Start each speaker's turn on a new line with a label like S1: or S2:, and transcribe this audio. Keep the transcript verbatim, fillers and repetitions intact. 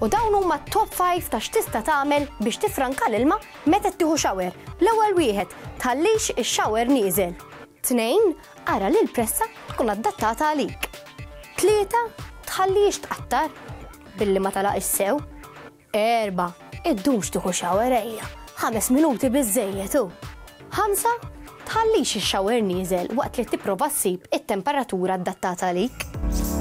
S1: U dawn huma top five ta' x'tista' tagħmel biex tifranka l-ilma meta tieħu shower. L-ewwel wieħed tħallix ix-shower nieżel. Tnejn, ara li l-pressa tkun adattata għalik. Tlieta, tħallix tqattar billi ma talaq issew. Erba, iddumx tieħu shower ejja. Ħames minuti biżżejjed hu. Ħamsa, tħallix ix-shower nieżel waqt li tipprova ssib it-temperatura adattata għalik.